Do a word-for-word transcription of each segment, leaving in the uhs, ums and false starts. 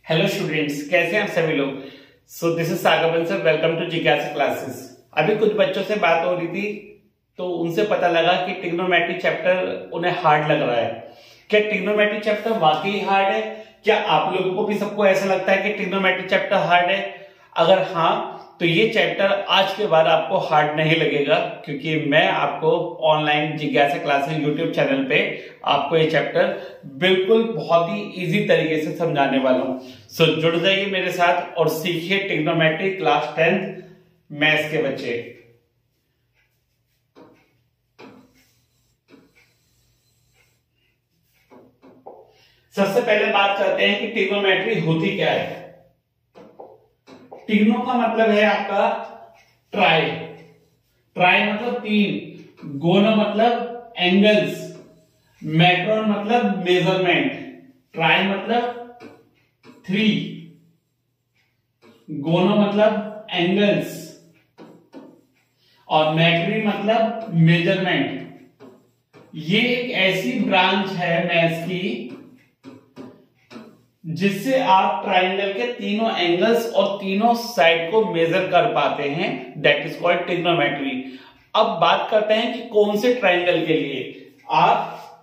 Hello students, कैसे हैं आप सभी लोग। So this is Sagar Bansal, welcome to जिज्ञासा क्लासेस। अभी कुछ बच्चों से बात हो रही थी तो उनसे पता लगा कि ट्रिग्नोमेट्री चैप्टर उन्हें हार्ड लग रहा है। क्या ट्रिग्नोमेट्री चैप्टर वाकई हार्ड है? क्या आप लोगों को भी सबको ऐसा लगता है कि ट्रिग्नोमेट्री चैप्टर हार्ड है? अगर हाँ तो ये चैप्टर आज के बाद आपको हार्ड नहीं लगेगा, क्योंकि मैं आपको ऑनलाइन जिज्ञासा क्लासेस यूट्यूब चैनल पे आपको ये चैप्टर बिल्कुल बहुत ही इजी तरीके से समझाने वाला हूं। सो जुड़ जाइए मेरे साथ और सीखिए ट्रिग्नोमेट्री क्लास टेंथ मैथ्स के बच्चे। सबसे पहले बात करते हैं कि ट्रिग्नोमेट्री होती क्या है। ट्रिग्नो का मतलब है आपका ट्राई, ट्राई मतलब तीन, गोनो मतलब एंगल्स, मैट्रोन मतलब मेजरमेंट, ट्राई मतलब थ्री, गोनो मतलब एंगल्स और मैट्री मतलब मेजरमेंट। ये एक ऐसी ब्रांच है मैथ्स की जिससे आप ट्राइंगल के तीनों एंगल्स और तीनों साइड को मेजर कर पाते हैं, दैट इज कॉल्ड ट्रिग्नोमेट्री। अब बात करते हैं कि कौन से ट्राइंगल के लिए। आप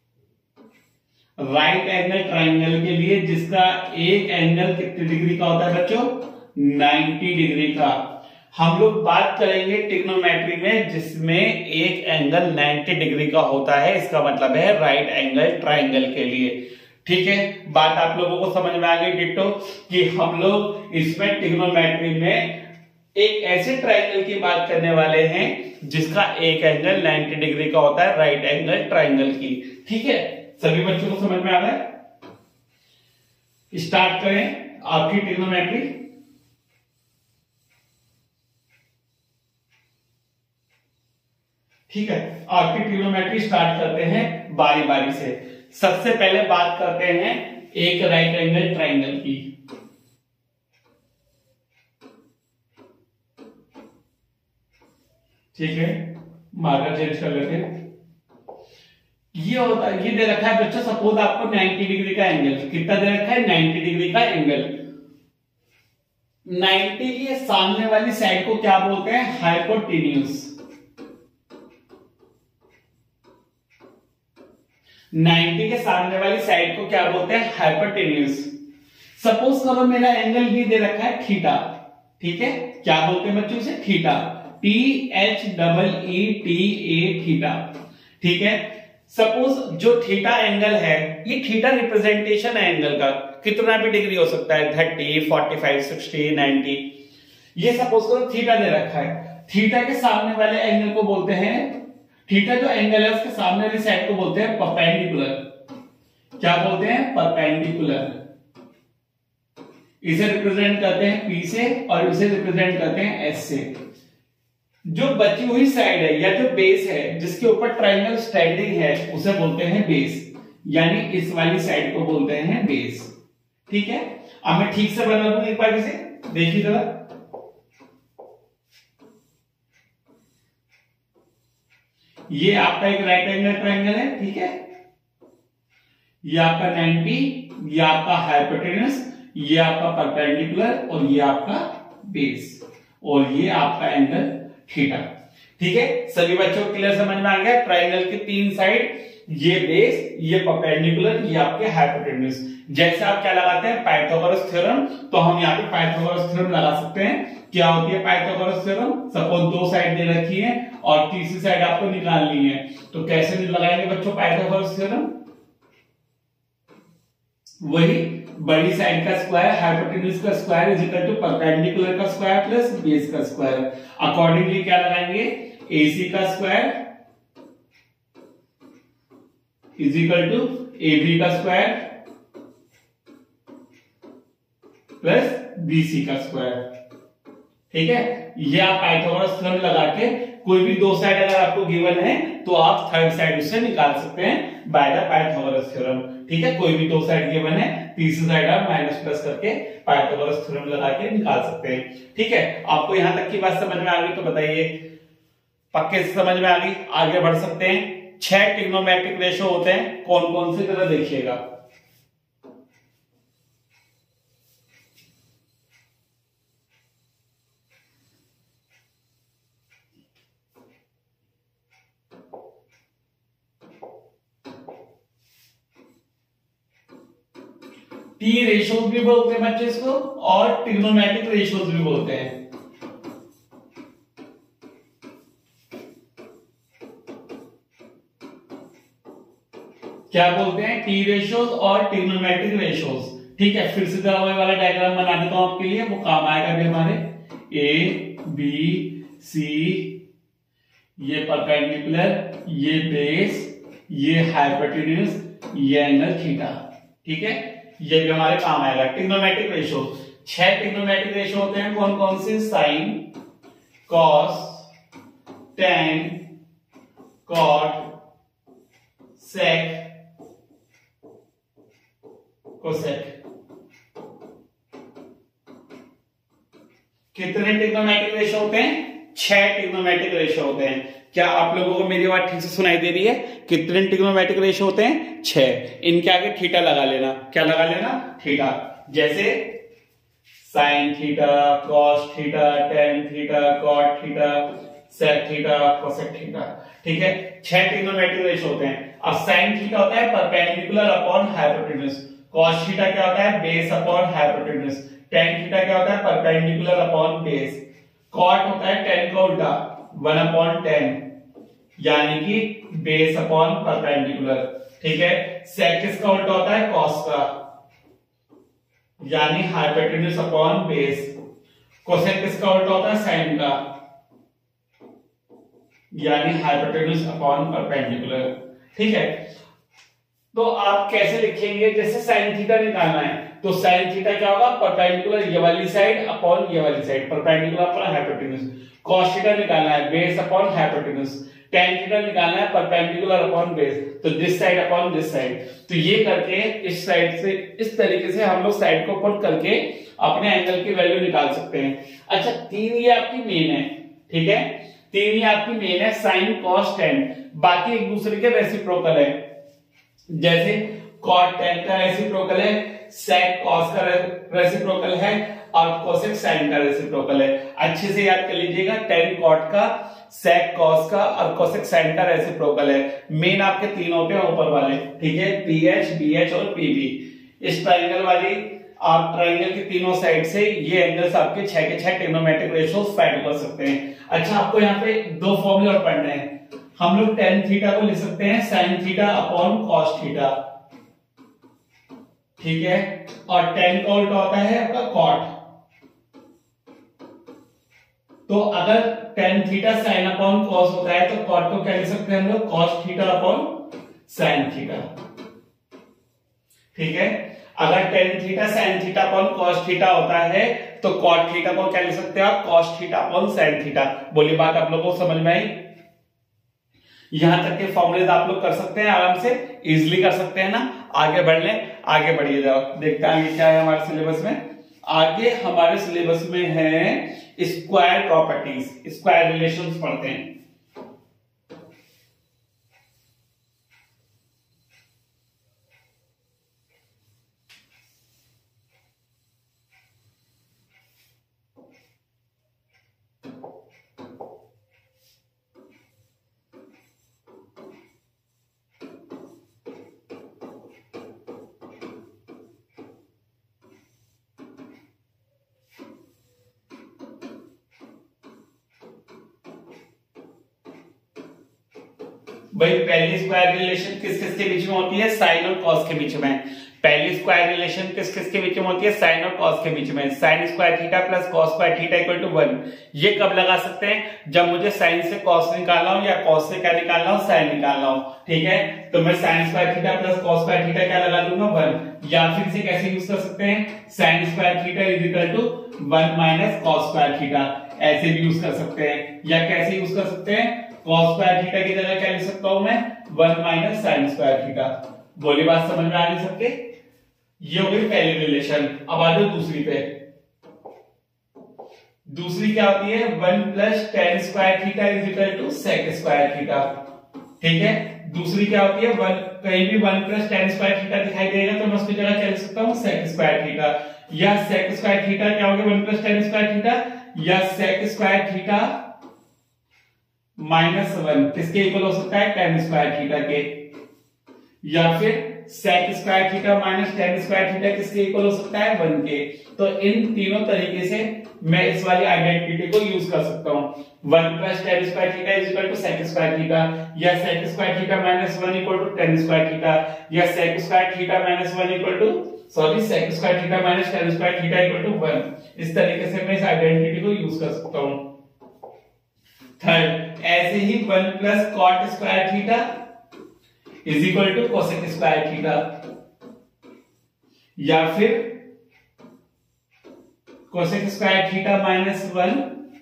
राइट एंगल ट्राइंगल के लिए जिसका एक एंगल कितने डिग्री का होता है बच्चों? नब्बे डिग्री का। हम लोग बात करेंगे ट्रिग्नोमेट्री में जिसमें एक एंगल नब्बे डिग्री का होता है, इसका मतलब है राइट एंगल ट्राइंगल के लिए। ठीक है, बात आप लोगों को समझ में आ गई डिट्टो कि हम लोग इसमें ट्रिग्नोमेट्री में एक ऐसे ट्राइंगल की बात करने वाले हैं जिसका एक एंगल नब्बे डिग्री का होता है, राइट एंगल ट्राइंगल की। ठीक है, सभी बच्चों को समझ में आ रहा है? स्टार्ट करें आपकी ट्रिग्नोमेट्री। ठीक है, आपकी ट्रिग्नोमेट्री स्टार्ट करते हैं बारी बारी से। सबसे पहले बात करते हैं एक राइट एंगल ट्राइंगल की। ठीक है, मार्कर चेंज कर लेते हैं। ये होता है, ये दे रखा है बच्चों, सपोज आपको नब्बे डिग्री का एंगल, कितना दे रखा है? नब्बे डिग्री का एंगल। नब्बे के सामने वाली साइड को क्या बोलते हैं? हाइपोटेन्यूज। नब्बे के सामने वाली साइड को क्या बोलते हैं? हाइपोटेन्यूज। सपोज करो मेरा एंगल भी दे रखा है थीटा। ठीक है, क्या बोलते हैं बच्चों से? Theta, T H double E T A theta. ठीक है, सपोज जो थीटा एंगल है, ये थीटा रिप्रेजेंटेशन है एंगल का, कितना भी डिग्री हो सकता है, thirty, forty five, sixty, ninety. ये सपोज करो थीटा दे रखा है। थीटा के सामने वाले एंगल को बोलते हैं, थीटा जो एंगल है उसके सामने वाली साइड को बोलते हैं परपेंडिकुलर। क्या बोलते हैं? परपेंडिकुलर। इसे रिप्रेजेंट करते हैं P से और इसे रिप्रेजेंट करते हैं S से। जो बची हुई साइड है या जो बेस है जिसके ऊपर ट्राइंगल स्टैंडिंग है उसे बोलते हैं बेस, यानी इस वाली साइड को बोलते हैं बेस। ठीक है, अब मैं ठीक से बना दूं एक बार इसे, देखिए जरा। ये आपका एक राइट एंगल ट्राइंगल है। ठीक है, ये आपका नब्बे, ये आपका हाइपोटेन्यूज, ये आपका परपेंडिकुलर और ये आपका बेस, और ये आपका एंगल थीटा। ठीक है, सभी बच्चों को क्लियर समझ में आ गया? ट्राइंगल की तीन साइड, ये बेस, ये परपेंडिकुलर, ये आपके हाइपोटेन्यूज। जैसे आप क्या लगाते हैं? Pythagoras theorem. तो हम यहाँ पे पाइथागोरस थ्योरम लगा सकते हैं। क्या होती है पाइथागोरस थ्योरम? सपोज दो साइड दे रखी है और तीसरी साइड आपको निकालनी है, तो कैसे लगाएंगे बच्चों पाइथागोरस थ्योरम? वही बड़ी साइड का स्क्वायर, हाइपोटेन्यूज का square is equal to perpendicular का स्क्वायर प्लस बेस का स्क्वायर। अकॉर्डिंगली क्या लगाएंगे? एसी का square is equal to AB का स्क्वायर प्लस बीसी का स्क्वायर। ठीक है, ये आप पाइथागोरस थ्योरम लगा के कोई भी दो साइड अगर आपको गिवन है तो आप थर्ड साइड उससे निकाल सकते हैं बाय द पाइथागोरस थ्योरम। ठीक है, कोई भी दो साइड गिवन है, तीसरी साइड आप माइनस प्लस करके पाइथागोरस थ्योरम लगा के निकाल सकते हैं। ठीक है, आपको यहां तक की बात समझ में आ गई तो बताइए, पक्के से समझ में आ गई? आगे बढ़ सकते हैं। छह ट्रिग्नोमेट्रिक रेशो होते हैं, कौन कौन से जरा देखिएगा। टी रेशियोज भी बोलते हैं बच्चे इसको, और ट्रिग्नोमेट्रिक रेशियोज भी बोलते हैं। क्या बोलते हैं? टी रेशियोज और ट्रिग्नोमेट्रिक रेशियोज। ठीक है, फिर से वही वाला डायग्राम बना देता हूं आपके लिए, वो काम आएगा भी हमारे। ए बी सी, ये परपेंडिकुलर, ये बेस, ये हाइपोटेन्यूज, ये एंगल थीटा। ठीक है, ये भी हमारे काम आएगा। ट्रिग्नोमेट्रिक रेशियो, छह ट्रिग्नोमेट्रिक रेशियो होते हैं। कौन कौन से? Sine, cos, tan, cot, sec, cosec. कितने ट्रिग्नोमेट्रिक रेशियो होते हैं? छह ट्रिग्नोमेट्रिक रेशियो होते हैं। क्या आप लोगों को मेरी बात ठीक से सुनाई दे रही है? कितने ट्रिग्नोमेट्रिक रेशियो होते हैं? छह। इनके आगे थीटा लगा लेना। क्या लगा लेना? थीटा। जैसे sine theta, cos theta, tan theta, cot theta, sec theta, cosec theta. ठीक है, छह ट्रिग्नोमेट्रिक रेशियो होते हैं। अब साइन थीटा होता है perpendicular upon hypotenuse, cos theta क्या होता है? Base upon hypotenuse, tan theta क्या होता है? परपेंडिकुलर अपॉन बेस, कॉट होता है टेन का उल्टा, वन अपॉन टेन, यानी कि बेस अपॉन परपेंडिकुलर। ठीक है, सेक किसका उल्टा होता है? कॉस का, यानी हाइपोटेन्यूज अपॉन बेस। कोसेक किसका उल्टा होता है? साइन का, यानी हाइपोटेन्यूज अपॉन परपेंडिकुलर। ठीक है, तो आप कैसे लिखेंगे? जैसे साइन थीटा निकालना है तो साइन थीटा क्या होगा? परपेंडिकुलर ये वाली साइड अपॉन ये वाली side, perpendicular upon hypotenuse. Cos theta निकालना है base upon hypotenuse. Tan theta निकालना है परपेंडिकुलर अपॉन बेस, तो this side upon this side. तो ये करके इस साइड से इस तरीके से हम लोग साइड को पुट करके अपने एंगल की वैल्यू निकाल सकते हैं। अच्छा, तीन ये आपकी मेन है। ठीक है, तीन ये आपकी मेन है, साइन कॉस टेन, बाकी एक दूसरे के रेसिप्रोकल है। जैसे कॉट टेन का रेसिप्रोकल है, सेक कॉस का रेसिप्रोकल है, और कोसेक साइन का रेसिप्रोकल है। अच्छे से याद कर लीजिएगा, टेन कॉट का, सेक कॉस का और कोसेक साइन का रेसिप्रोकल है। मेन आपके तीन होते हैं ऊपर वाले। ठीक है, पी एच, बी एच और पी बी। इस ट्राइंगल वाली आप ट्राइंगल की तीनों साइड से ये एंगल्स आपके छह के छह ट्रिग्नोमेट्रिक रेशियोज फाइंड कर सकते हैं। अच्छा, आपको यहाँ पे दो फॉर्मूले और पढ़ने हैं। हम लोग टेन थीटा को लिख सकते हैं sine theta upon cos theta. ठीक है, और टेन का उल्टा होता है आपका कॉट। तो अगर tan theta sine upon cos होता है तो कॉट को क्या लिख सकते हैं हम लोग? Cos theta upon sine theta. ठीक है, अगर tan theta sine theta upon cos theta होता है तो कॉट थीटा को क्या लिख सकते हैं आप? Cos theta upon sine theta. बोली बात आप लोगों को समझ में आई? यहां तक के फॉर्मूलेज आप लोग कर सकते हैं आराम से, इजिली कर सकते हैं ना। आगे बढ़ लें, आगे बढ़िए जाओ, देखते हैं आगे क्या है हमारे सिलेबस में। आगे हमारे सिलेबस में है स्क्वायर प्रॉपर्टीज, स्क्वायर रिलेशंस पढ़ते हैं। भाई पहली स्क्वायर रिलेशन किस किस के बीच में होती है? साइन और कॉस के बीच में। पहली स्क्वायर रिलेशन किस किस के बीच में होती है? साइन और कॉस के बीच में। Sine square theta plus cos square theta equal to one. ये कब लगा सकते हैं? जब मुझे साइन से कॉस निकालना हो या कॉस से क्या निकालना हो? साइन निकालना हो। ठीक है, तो मैं sine square theta plus cos square theta क्या लगा दूंगा? वन। या फिर से कैसे यूज कर सकते हैं? Sine square theta is equal to one minus cos square theta, ऐसे भी यूज कर सकते हैं। या कैसे यूज कर सकते हैं? कॉस स्क्वायर थीटा की जगह क्या लिख सकता हूं मैं? One minus sine square theta. बोली बात समझ में आ नहीं सकते? ये हो गई पहली रिलेशन। अब आ जाओ दूसरी पे। दूसरी क्या होती है? One plus tan square theta is equal to sec square theta. ठीक है, दूसरी क्या होती है? वन, कहीं भी one plus tan square theta दिखाई देगा तो मैं उसकी जगह क्या लिख सकता हूँ? Sec square theta. या सेक स्क्वायर थीटा क्या हो गया? One plus tan square theta, या sec square theta minus one किसके इक्वल हो सकता है? टेन स्क्वायर थीटा के। या फिर sec square theta minus tan square theta किसके इक्वल हो सकता है, वन के। तो इन तीनों तरीके से मैं इस वाली आइडेंटिटी को यूज कर सकता हूँ। One plus tan square theta is equal to sec square theta, या sec square theta minus one equal to tan square theta, या sec square theta minus one equal to sorry sec square theta minus tan square theta equal to one. इस तरीके से मैं इस identity को use कर सकता हूँ। थर्ड, ऐसे ही one plus cot square theta is equal to cosec square theta, या फिर cosec square theta minus one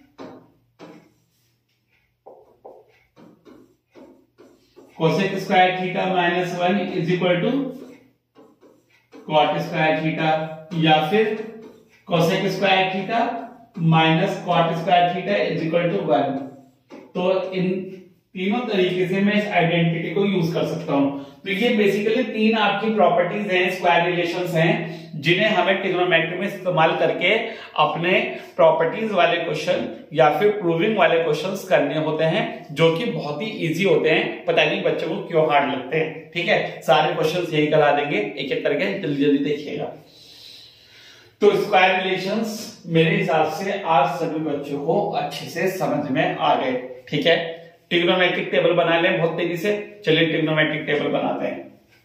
cosec square theta minus one is equal to cot square theta, या फिर cosec square theta minus cot square theta is equal to one. तो इन तीनों तरीके से मैं इस आइडेंटिटी को यूज कर सकता हूं। तो ये बेसिकली तीन आपकी प्रॉपर्टीज हैं, स्क्वायर रिलेशंस हैं, जिन्हें हमें ट्रिग्नोमेट्री में इस्तेमाल करके अपने प्रॉपर्टीज वाले क्वेश्चन या फिर प्रूविंग वाले क्वेश्चंस करने होते हैं, जो कि बहुत ही इजी होते हैं। पता नहीं बच्चों को क्यों हार्ड लगते हैं। ठीक है, सारे क्वेश्चंस यही करा देंगे, एक एक करके जल्दी जल्दी देखिएगा। तो स्क्वायर रिलेशंस मेरे हिसाब से आज सभी बच्चों को अच्छे से समझ में आ गए। ठीक है, ट्रिग्नोमेट्रिक टेबल बना लें बहुत तेजी से। चलिए ट्रिग्नोमेट्रिक टेबल बनाते हैं।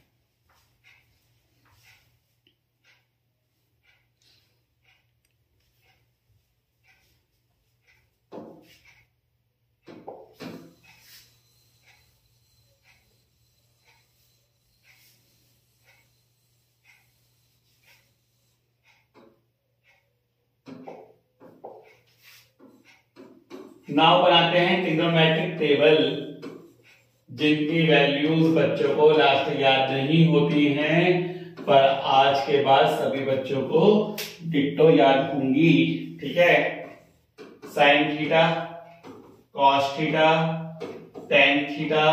नाउ बनाते हैं ट्रिग्नोमेट्रिक टेबल, जिनकी वैल्यूज बच्चों को लास्ट याद नहीं होती हैं, पर आज के बाद सभी बच्चों को डिट्टो याद होंगी। ठीक है, sine theta, cos theta, tan theta,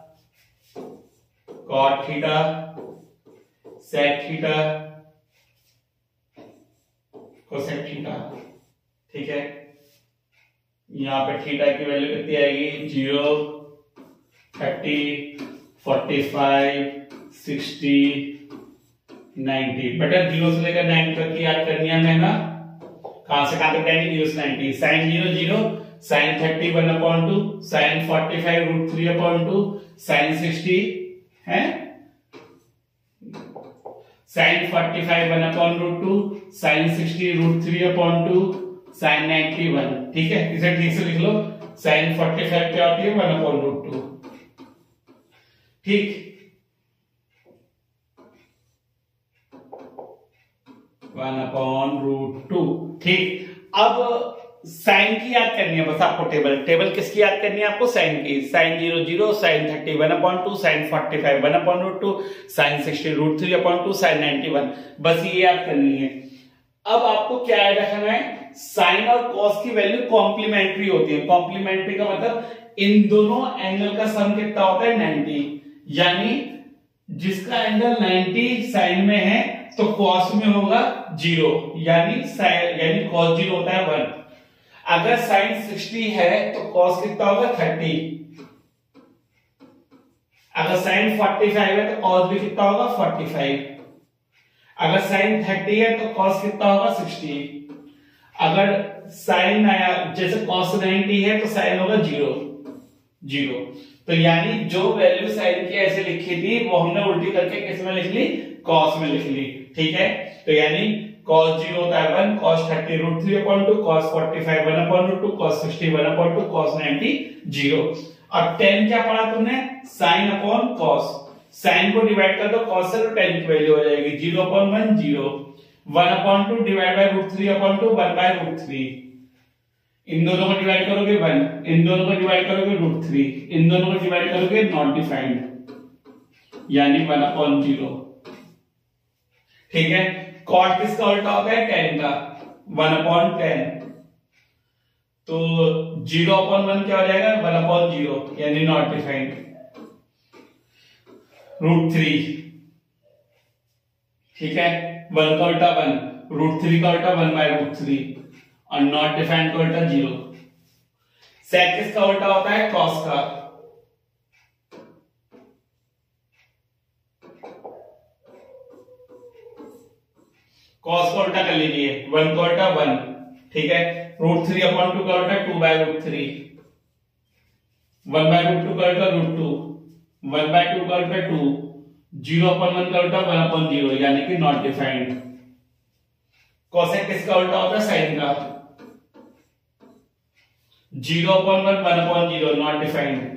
cot theta, sec theta, cosec theta. ठीक है, यहां पे थीटा की वैल्यू कितनी आएगी, zero, thirty, forty five, sixty, ninety. बेटा जीरो से लेकर नाइंटी तक की याद करनी है हमें ना। कहां से कहां तक जाएंगे, जीरो से ninety. Sine zero zero, sine thirty one upon two, sine forty five root three upon two, sine sixty है, sine forty five one upon root two, sine sixty root three upon two, sine ninety one. ठीक है, इसे ठीक से लिख लो। Sign forty five क्या होती है, वन अपॉन रूट टू। ठीक, वन अपॉन रूट टू। ठीक, अब साइन की याद करनी है बस आपको। टेबल टेबल किसकी याद करनी है आपको, साइन की। Sine zero zero, sine thirty one upon two, sine forty five one upon root two, sine sixty root three upon two, sine ninety one. बस ये याद करनी है। अब आपको क्या याद रखना है, साइन और कॉस की वैल्यू कॉम्प्लीमेंट्री होती है। कॉम्प्लीमेंट्री का मतलब इन दोनों एंगल का सम कितना होता है, नाइंटी। यानी जिसका एंगल नाइंटी साइन में है तो कॉस में होगा जीरो, यानी साइन यानी कॉस जीरो होता है वन। अगर साइन सिक्सटी है तो कॉस कितना होगा, थर्टी। अगर साइन फोर्टी फाइव है तो कॉस भी कितना होगा, फोर्टी फाइव। अगर साइन थर्टी है तो कॉस कितना होगा, सिक्सटी। अगर साइन जैसे कॉस नाइंटी है तो साइन होगा जीरो जीरो। तो यानी जो वैल्यू साइन की ऐसे लिखी थी वो हमने उल्टी करके किस में लिख ली, कॉस में लिख ली। ठीक है, तो यानी कॉस जीरो होता है one, cos thirty root three upon two, cos forty five one upon root two, cos sixty one upon two, cos ninety zero. और टेन क्या पढ़ा तुमने, साइन अपॉन कॉस। साइन को डिवाइड कर दो कॉस से तो टेन की वैल्यू हो जाएगी zero upon one, zero. One upon two divide by root three upon two, one by root three. इन दोनों को डिवाइड करोगे वन, इन दोनों को डिवाइड करोगे रूट थ्री, इन दोनों को डिवाइड करोगे नॉट डिफाइंड, यानी वन अपॉन जीरो। ठीक है, कॉट किसका उल्टा होता है, टेन का, वन अपॉन टेन। तो जीरो अपॉन वन क्या हो जाएगा, वन अपॉन जीरो, यानी नॉट डिफाइंड। रूट थ्री, ठीक है, वन का उल्टा वन, रूट थ्री का उल्टा वन बाय रूट थ्री, और नॉट डिफाइंड का उल्टा जीरो। सेक किसका उल्टा होता है, कॉस का। कॉस को उल्टा कर लीजिए, वन को उल्टा वन, ठीक है। रूट थ्री अपॉन टू का उल्टा two by root three, one by root two का उल्टा root two, one by two का उल्टा टू, जीरो अपॉन वन का उल्टा वन अपॉन जीरो, यानी कि नॉट डिफाइंड। कोसेक किसका उल्टा होता है? साइन का। Zero upon one, one upon zero, not defined.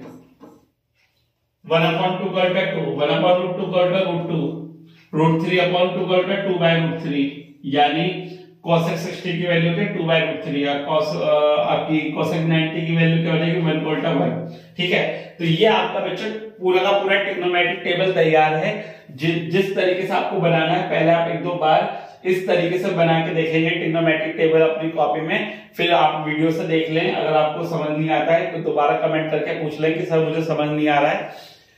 One upon two का उल्टा two, one upon root two का उल्टा root two, root three upon two का उल्टा टू बाय रूट थ्री, यानी कोसेक सिक्सटी की वैल्यू के टू बाय रूट थ्री, या कॉस आपकी कोसेक नाइंटी की वैल्यू क्या हो जाएगी? वन का उल्टा वन, ठीक है। तो ये आपका बच्चों पूरा का पूरा ट्रिग्नोमेट्रिक टेबल तैयार है। जि, जिस तरीके से आपको बनाना है, पहले आप एक दो बार इस तरीके से बना के देखेंगे ट्रिग्नोमेट्रिक टेबल अपनी कॉपी में, फिर आप वीडियो से देख लें। अगर आपको समझ नहीं आता है तो दोबारा कमेंट करके पूछ लें कि सर मुझे समझ नहीं आ रहा है।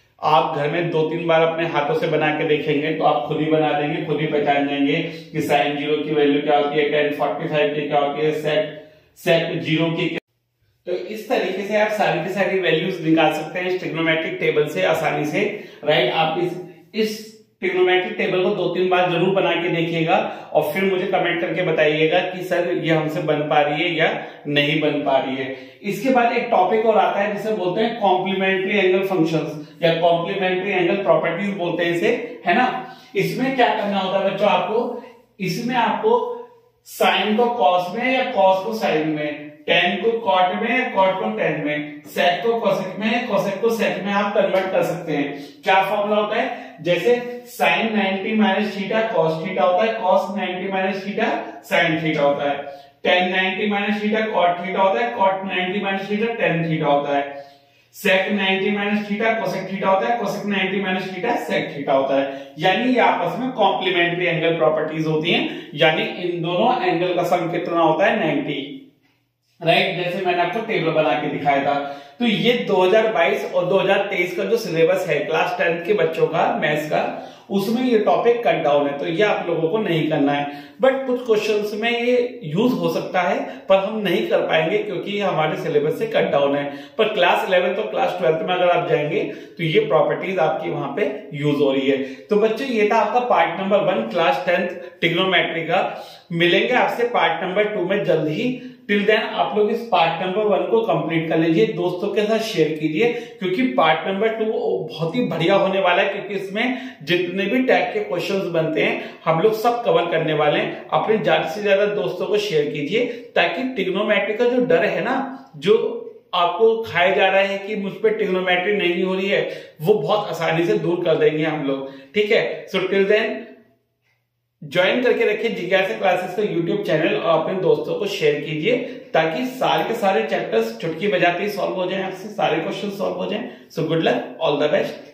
आप घर में दो तीन बार अपने हाथों से बना के देखेंगे तो आप खुद ही बना देंगे, खुद ही पहचान जाएंगे कि साइन जीरो की वैल्यू क्या होती है, टेन फोर्टी फाइव की क्या होती है, सेक सेक जीरो की। तो इस तरीके से आप सारी की सारी वैल्यूज निकाल सकते हैं इस ट्रिग्नोमेट्रिक टेबल से आसानी से, राइट। आप इस इस ट्रिग्नोमेट्रिक टेबल को दो तीन बार जरूर बना के देखिएगा और फिर मुझे कमेंट करके बताइएगा कि सर ये हमसे बन पा रही है या नहीं बन पा रही है। इसके बाद एक टॉपिक और आता है जिसे बोलते हैं कॉम्प्लीमेंट्री एंगल फंक्शंस या कॉम्प्लीमेंट्री एंगल प्रॉपर्टीज बोलते हैं इसे, है ना। इसमें क्या करना होता है बच्चों आपको? इसमें आपको साइन को कॉस में या कॉस को साइन में, टेन को कॉट में या कॉट को टेन में, सेक को कोसेक में, कोसेक को सेक में आप कन्वर्ट कर सकते हैं। क्या फॉर्मूला होता है? जैसे sine ninety minus theta cos theta होता है, cos ninety minus theta sine theta होता है, tan ninety minus theta cot theta होता है, cot ninety minus theta tan theta होता है, sec ninety minus theta cosec theta होता है, cosec ninety minus theta sec theta होता है। यानी ये आपस में कॉम्प्लीमेंट्री एंगल प्रॉपर्टीज होती हैं, यानी इन दोनों एंगल का सम कितना होता है? नाइंटी, राइट right, जैसे मैंने आपको टेबल बना के दिखाया था। तो ये दो हज़ार बाईस और दो हज़ार तेईस का जो सिलेबस है क्लास टेंथ के बच्चों का मैथ्स का, उसमें ये टॉपिक कट डाउन है, तो ये आप लोगों को नहीं करना है। बट कुछ क्वेश्चंस में ये यूज हो सकता है पर हम नहीं कर पाएंगे क्योंकि ये हमारे सिलेबस से कट डाउन है। पर क्लास इलेवेंथ और क्लास ट्वेल्थ में अगर आप जाएंगे तो ये प्रॉपर्टीज आपकी वहां पे यूज हो रही है। तो बच्चों ये था आपका part number one class tenth trigonometry का। मिलेंगे आपसे पार्ट नंबर टू में जल्द ही। टिल देन आप लोग इस पार्ट नंबर वन को कंप्लीट कर लीजिए, दोस्तों के साथ शेयर कीजिए, क्योंकि पार्ट नंबर टू बहुत ही बढ़िया होने वाला है, क्योंकि इसमें जितने भी टाइप के क्वेश्चंस बनते हैं हम लोग सब कवर करने वाले हैं। अपने ज्यादा से ज्यादा दोस्तों को शेयर कीजिए ताकि ट्रिग्नोमेट्री का जो डर है ना, जो आपको खाया जा रहा है कि मुझ पर ट्रिग्नोमेट्री नहीं हो रही है, वो बहुत आसानी से दूर कर देंगे हम लोग, ठीक है। सो टिल देन ज्वाइन करके रखिए जिज्ञासा क्लासेस का यूट्यूब चैनल और अपने दोस्तों को शेयर कीजिए ताकि सारे के सारे चैप्टर्स चुटकी बजाते ही सॉल्व हो जाएं, आपसे सारे क्वेश्चन सॉल्व हो जाएं। So good luck, all the best.